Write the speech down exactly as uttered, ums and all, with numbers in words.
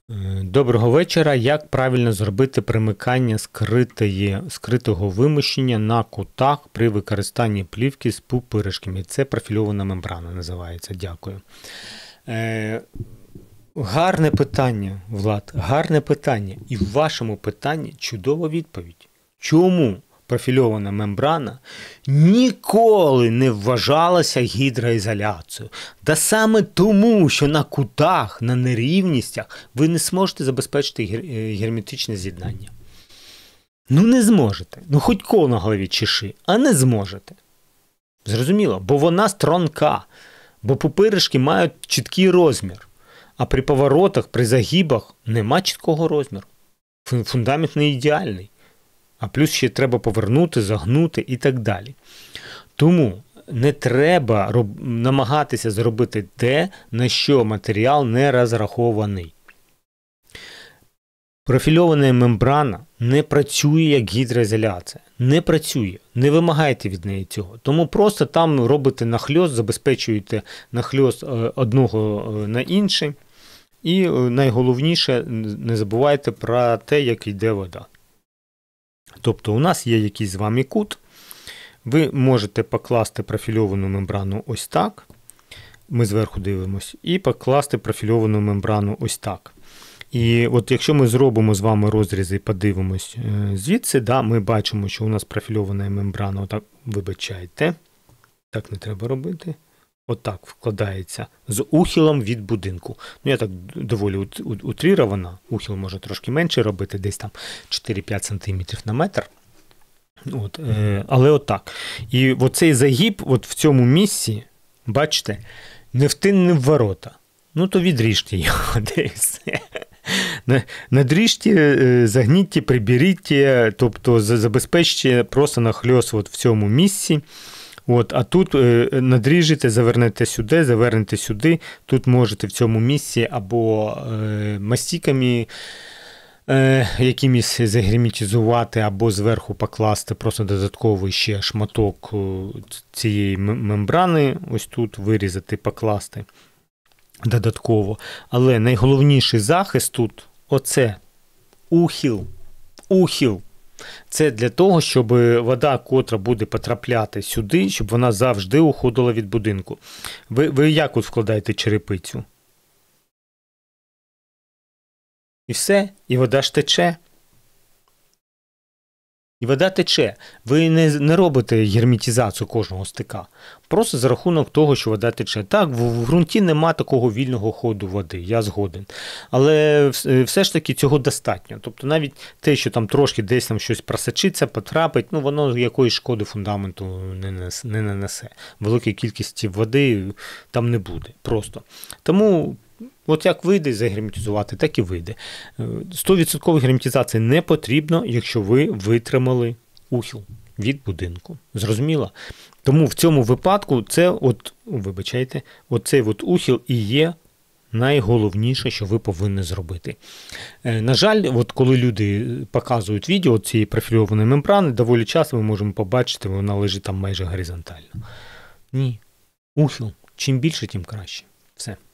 Е, Доброго вечора. Як правильно зробити примикання скритої, скритого вимощення на кутах при використанні плівки з пупиришками? Це профільована мембрана називається. Дякую. Е, гарне питання, Влад, гарне питання. І в вашому питанні чудова відповідь. Чому профільована мембрана ніколи не вважалася гідроізоляцією? Та саме тому, що на кутах, на нерівностях ви не зможете забезпечити герметичне з'єднання. Ну не зможете. Ну хоч кол на голові чеши, а не зможете. Зрозуміло? Бо вона струнка. Бо пупиришки мають чіткий розмір. А при поворотах, при загибах нема чіткого розміру. Фундамент не ідеальний. А плюс ще треба повернути, загнути і так далі. Тому не треба роб... намагатися зробити те, на що матеріал не розрахований. Профільована мембрана не працює як гідроізоляція. Не працює. Не вимагайте від неї цього. Тому просто там робите нахльост, забезпечуєте нахльост одного на інший. І найголовніше, не забувайте про те, як йде вода. Тобто у нас є якийсь з вами кут, ви можете покласти профільовану мембрану ось так, ми зверху дивимось, і покласти профільовану мембрану ось так. І от якщо ми зробимо з вами розрізи і подивимось звідси, да, ми бачимо, що у нас профільована мембрана, отак, вибачайте, так не треба робити. Отак вкладається з ухилом від будинку. Ну, я так доволі утрірована. Ухил може трошки менше робити, десь там чотири-п'ять сантиметрів на метр. От, е, але отак. І оцей загиб от в цьому місці, бачите, не втин, не в ворота. Ну, то відріжте його, де і все. Надріжте, загніть, приберіть, тобто забезпечте просто нахльост от в цьому місці. От, а тут е, надріжете, завернете сюди, завернете сюди. Тут можете в цьому місці або е, мастиками е, якимось загерметизувати, або зверху покласти просто додатковий ще шматок цієї мембрани. Ось тут вирізати, покласти додатково. Але найголовніший захист тут – оце ухил. Ухил. Це для того, щоб вода, котра буде потрапляти сюди, щоб вона завжди уходила від будинку. Ви, ви як от вкладаєте черепицю? І все, і вода ж тече. І вода тече. Ви не, не робите герметизацію кожного стика. Просто за рахунок того, що вода тече. Так, в, в ґрунті нема такого вільного ходу води, я згоден. Але все ж таки цього достатньо. Тобто навіть те, що там трошки десь там щось просочиться, потрапить, ну воно якоїсь шкоди фундаменту не нанесе. Не нанесе. Великої кількості води там не буде. Просто. Тому... От як вийде загерметизувати, так і вийде. сто відсотків герметизації не потрібно, якщо ви витримали ухил від будинку. Зрозуміло? Тому в цьому випадку це от, вибачайте, оцей от ухил і є найголовніше, що ви повинні зробити. На жаль, от коли люди показують відео цієї профільованої мембрани, доволі часто ми можемо побачити, вона лежить там майже горизонтально. Ні. Ухил. Чим більше, тим краще. Все.